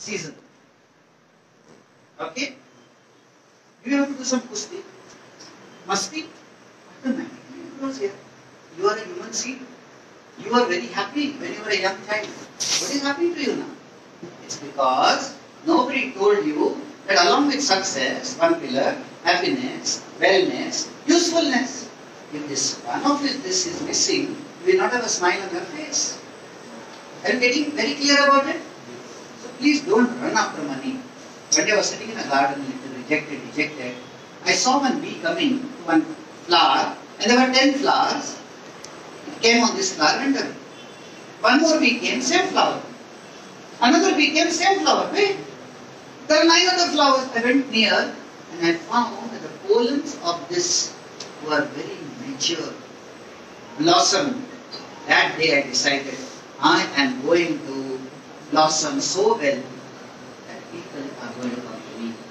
season. Okay? Do you have to do some kusti? Must be? Automatically it grows here. You are a human seed. You are very happy when you were a young child. What is happening to you now? It's because nobody told you that along with success, one pillar, happiness, wellness, usefulness. If this one of this is missing, you will not have a smile on your face. Are you getting very clear about it? So please don't run after money. One day I was sitting in a garden, little rejected. I saw one bee coming to one flower, and there were 10 flowers. It came on this flower and one more bee came, same flower. Another bee came, same flower. Wait, there are 9 other flowers. I went near and I found that the pollens of this were very mature, blossomed. That day I decided I am going to blossom so well that people are going to come to me.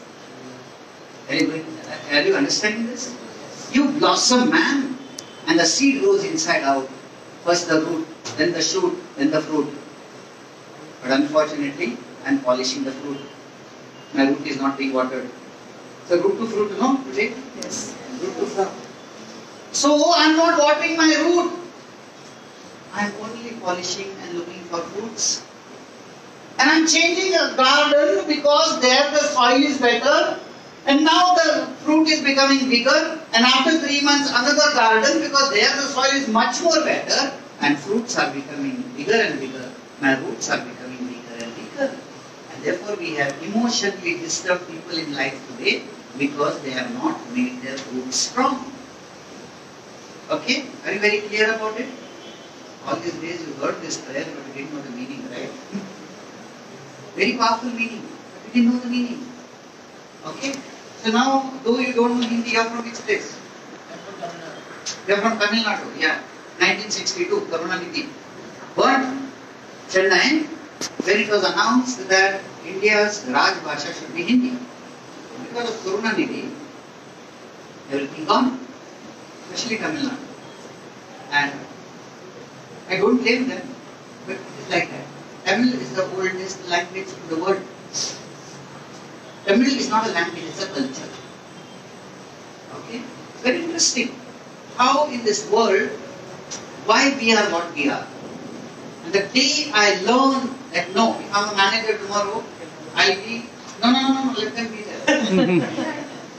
Are you understanding this? You blossom, man, and the seed grows inside out. First the root, then the shoot, then the fruit. But unfortunately, I am polishing the fruit. My root is not being watered. So root to fruit, no? Today? Yes. Root to fruit. So I am not watering my root. I am only polishing and looking for fruits. And I am changing a garden because there the soil is better. And now the fruit is becoming bigger. And after 3 months another garden because there the soil is much more better. And fruits are becoming bigger and bigger. My roots are becoming bigger and bigger. And therefore we have emotionally disturbed people in life today because they have not made their roots strong. Okay? Are you very clear about it? All these days you heard this prayer but you didn't know the meaning, right? Very powerful meaning, but you didn't know the meaning. Okay? So now, though you don't know Hindi, you are from which place? You are from Tamil Nadu, yeah. 1962, Karunanidhi. But Chennai, when it was announced that India's Raj Bhasha should be Hindi, because of Karunanidhi, everything gone, especially Tamil Nadu. And I don't blame them, but it is like that. Tamil is the oldest language in the world. Tamil is not a language, it's a culture. Okay? Very interesting. How in this world, why we are what we are. And the day I learn that no, if I'm a manager tomorrow, I'll be, no, let them be there.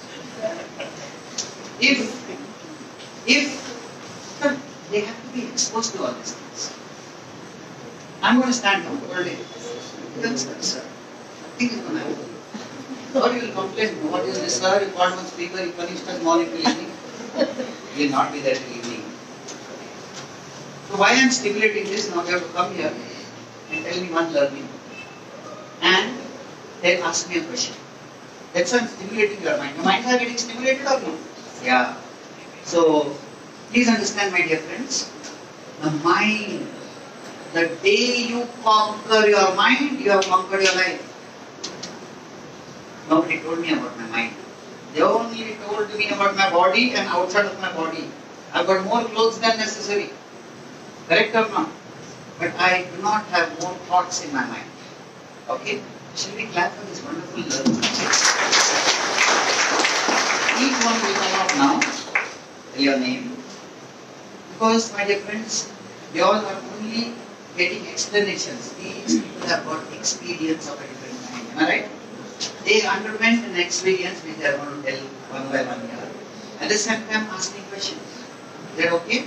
if they have to be exposed to all these things. I'm going to stand up all day. Sir, nothing is going to happen. Or you will complain, what is this, sir? You called one speaker, you punished us morning till evening. You will not be there till evening. So why I am stimulating this? Now you have to come here and tell me one learning. And then ask me a question. That's why I am stimulating your mind. Your minds are getting stimulated or no? Yeah. So, please understand, my dear friends, the mind, the day you conquer your mind, you have conquered your life. Nobody told me about my mind. They only told me about my body and outside of my body. I've got more clothes than necessary. Correct or not? But I do not have more thoughts in my mind. Okay? Shall we clap for this wonderful learning? Each one will come out now. Tell your name. Because, my dear friends, they all are only getting explanations. These people have got experience of a different kind. Am I right? They underwent an experience which they are going to tell one by one here. At the same time asking questions. Is that okay?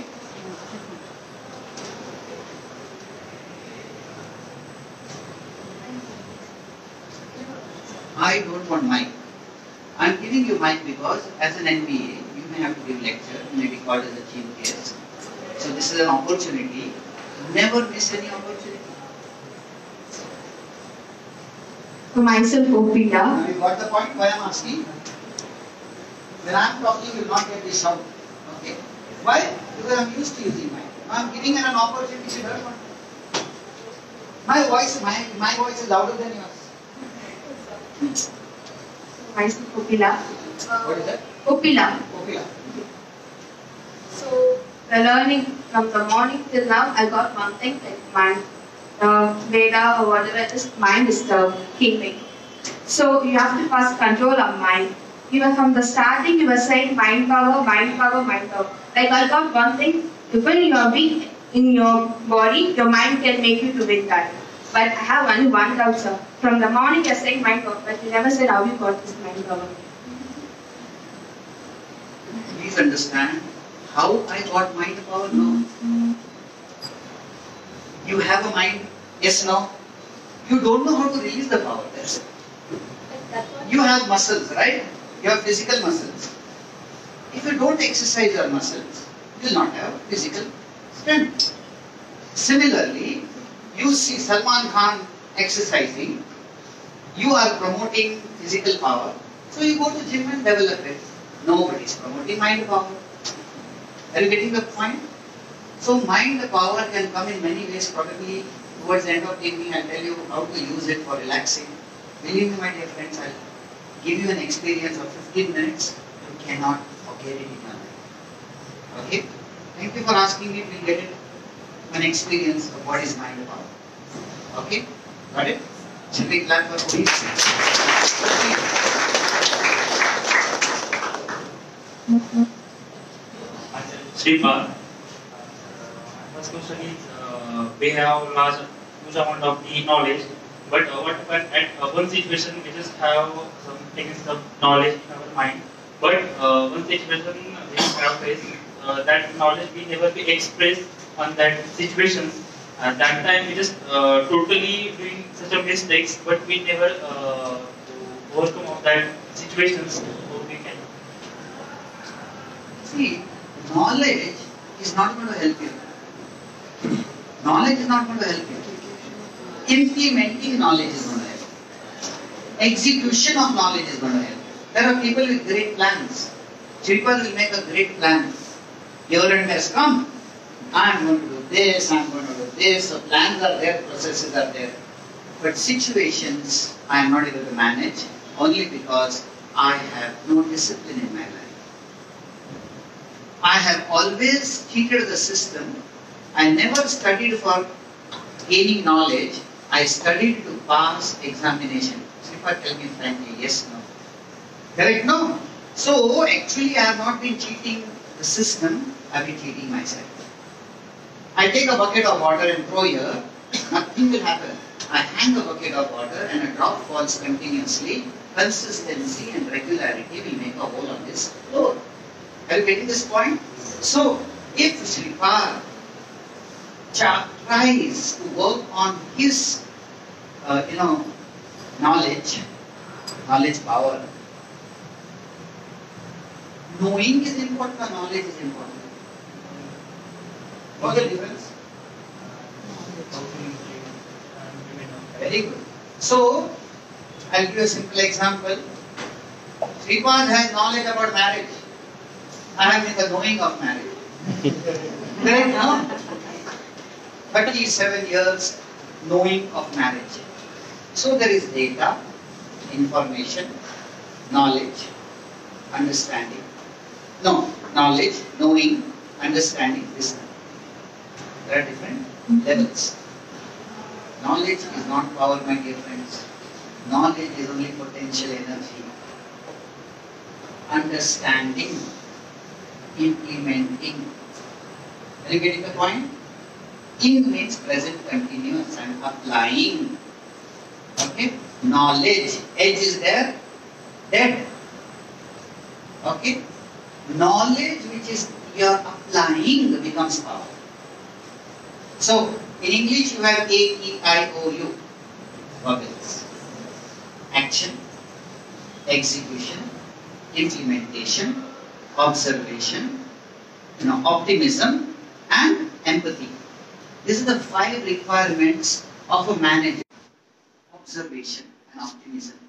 I don't want mic. I am giving you mic because as an MBA, you may have to give lecture, you may be called as a chief guest. So this is an opportunity. Never miss any opportunity. For myself, Opita. Now you got the point why I am asking? When I am talking, you will not get this sound. Okay? Why? Because I am used to using mic. I am giving an opportunity to learn. My voice is louder than yours. Myself, Opila. What is that? Opila. Okay. So, the learning from the morning till now, I got one thing, like mind. Veda or whatever it is, mind is the kingmaker. So you have to first control our mind. Even from the starting, you were saying mind power, mind power, mind power. Like I got one thing, even you are weak in your body, your mind can make you to win that. But I have only one doubt, sir. From the morning you're saying mind power, but you never said how you got this mind power. Please understand how I got mind power. No. You have a mind. Yes, no. You don't know how to release the power. That's it. You have muscles, right? You have physical muscles. If you don't exercise your muscles, you will not have physical strength. Similarly, you see Salman Khan exercising, you are promoting physical power, so you go to gym and develop it. Nobody is promoting mind power. Are you getting the point? So mind power can come in many ways. Probably towards the end of the evening I'll tell you how to use it for relaxing. Believe me, my dear friends, I'll give you an experience of 15 minutes. You cannot forget it in your life. Okay? Thank you for asking me. We'll get it. An experience of what is mind power. Okay? Got it? Shall we clap for police? Sripal, first question is, we have huge amount of the knowledge, but what about at one situation we just have some things of knowledge in our mind, but one situation we have faced, that knowledge will never be expressed on that situation. At that time we just totally doing such a mistakes, but we never overcome of that situations. So we can see, knowledge is not going to help you. Knowledge is not going to help you. Implementing knowledge is going to help you. Execution of knowledge is going to help you. There are people with great plans. People will make a great plan. Year end has come. I am going to do this, I am going to do this. So plans are there, processes are there. But situations I am not able to manage only because I have no discipline in my life. I have always cheated the system. I never studied for gaining knowledge. I studied to pass examination. Sripal, tell me frankly, yes, no. Correct? No. So actually I have not been cheating the system, I have been cheating myself. I take a bucket of water and throw here, nothing will happen. I hang a bucket of water and a drop falls continuously. Consistency and regularity will make a hole on this floor. Are you getting this point? So, if Sripal tries to work on his, knowledge power, knowing is important or knowledge is important? What's the difference? Very good. So, I'll give you a simple example. Sripal has knowledge about marriage. I am in the knowing of marriage. Correct now? 37 years knowing of marriage. So there is data, information, knowledge, understanding. No, knowledge, knowing, understanding, wisdom. There are different levels. Knowledge is not power, my dear friends. Knowledge is only potential energy. Understanding, implementing. Are you getting the point? In means present continuous and applying. Okay? Knowledge, edge is there, dead. Okay? Knowledge which is you are applying becomes power. So, in English you have A-E-I-O-U vowels. Action, execution, implementation, observation, optimism and empathy. These are the 5 requirements of a manager. Observation and optimism.